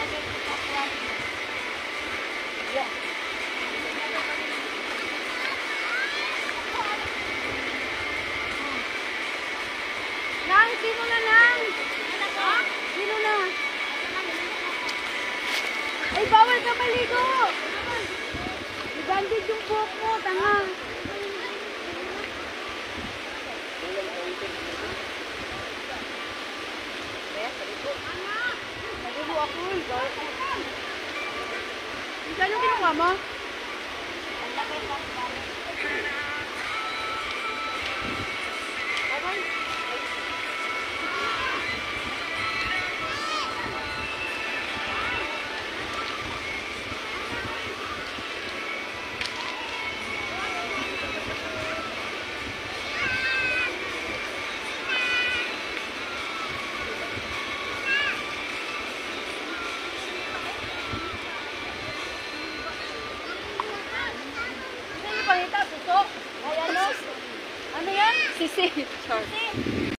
Nang, sino na nang? Sino na? Ay, bawal ka maligo! I-bandage yung buhok mo, tanga. Naligo ako, bawal ko. Anong kinuha mo? Pangita, suso. Ay, ano? Ano yan? Sisi. Sisi.